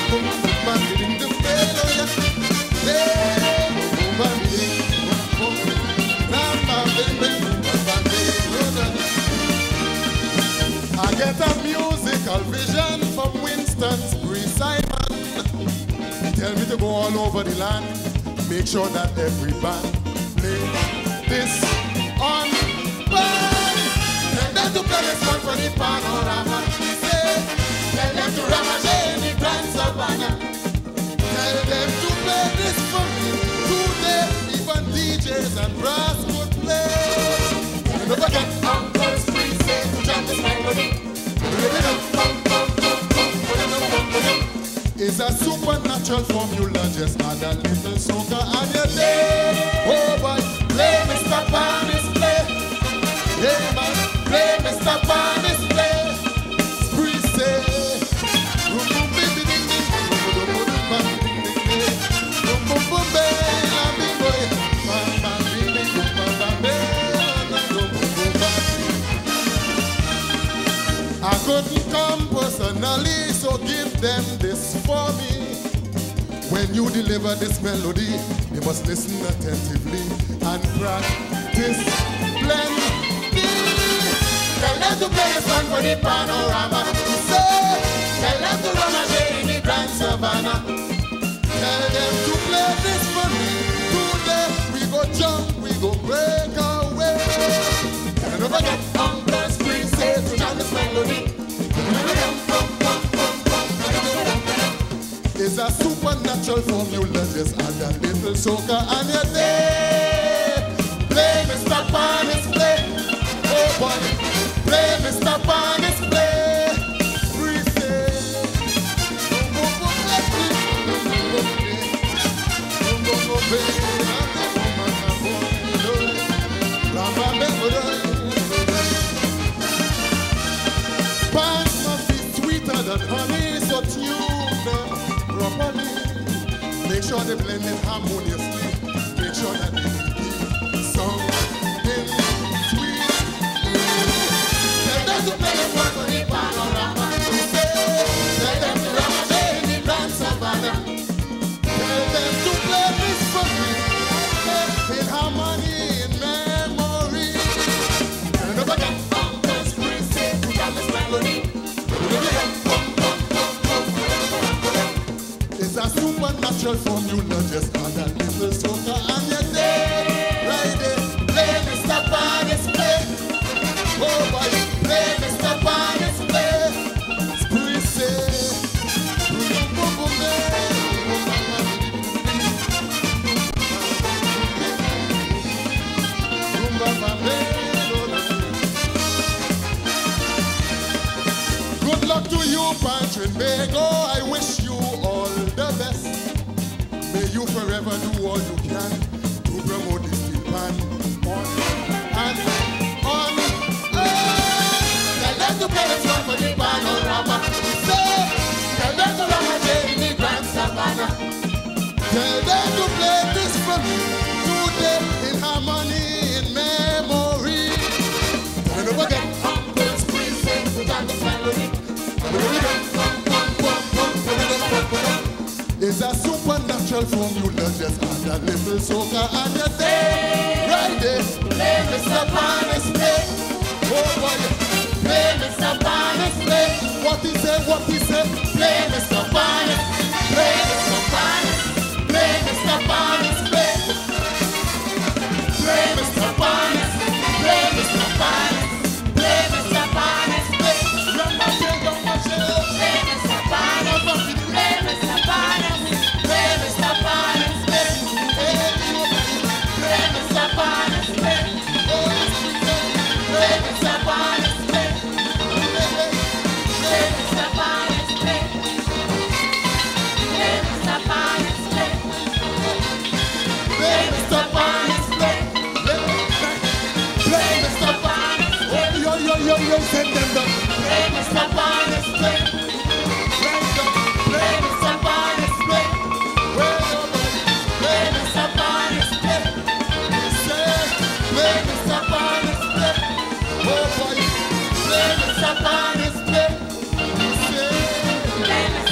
I get a musical vision from Winston's Simon. Tell me to go all over the land, make sure that every band play this on band. Tell them to play this one for the panorama. Tell them to ramage in the Grand Savannah. Tell them to play this for me today. Even DJs and brass could play. And don't forget Uncle's free say to jam this melody. It's a supernatural formula, just add a little soca on your day. Oh boy, play Mr. Pannist, play. Yeah man, play Mr. Pannist, play. Spree say. I couldn't come personally, so give them this for me. When you deliver this melody, you must listen attentively and practice plenty. Tell them to play this one for the panorama. Say, tell them to ramage in the Grand Savannah. Tell them to play this for me. Today we go jump, we go break away. And don't forget Uncle's free say to jam this melody. It's a supernatural formula, just add a little soca on your day. Play Mr. Pannist, play. Oh boy, play Mr. Pannist, play. Free say. Pants must be sweeter than honey, so tune them properly. Make sure they blend it harmoniously. Make sure that they keep something sweet. Tell them to play it for the panorama. Tell them to ramage in the Grand Savannah. Tell them to play this for me in harmony, in memory. And don't forget Uncle's free say to jam this melody. It's a supernatural formula, just add a little soca on your day. Right there, play Mr. Pannist, play. Oh boy, play Mr. Pannist, play. Spree say. Good luck to you, Trinbago. I wish you all the best. May you forever do all you can to promote the steel band on and on. Tell them to play this one for the panorama. Tell them to ramage in the Grand Savannah. Tell them to play this for me today in harmony, in memory. And don't forget Uncle's free say to jam this melody. It's a supernatural formula, just add a little soca on your day. Right there, play Mr. Pannist, play. Oh boy, play Mr. Pannist, play. What he say, what he say, play Mr. Pannist, play Mr. Pannist, play Mr. Pannist, play. Play Mr. Pannist, play Mr. Pannist, play Mr. Pannist, play. Run my shell, play Mr. Pannist, play Mr. Pannist. Play Mr. Pannist, play. Play Mr. Pannist, play. Play Mr. Pannist, play. Play Mr. Pannist, play.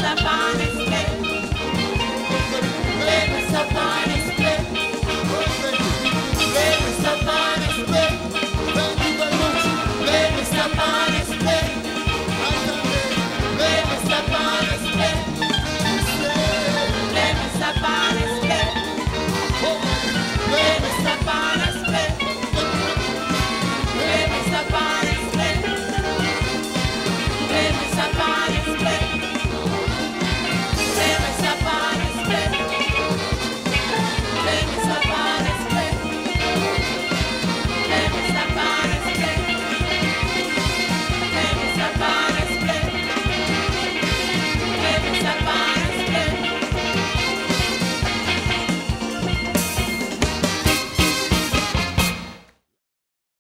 a Pannist. It was a Pannist.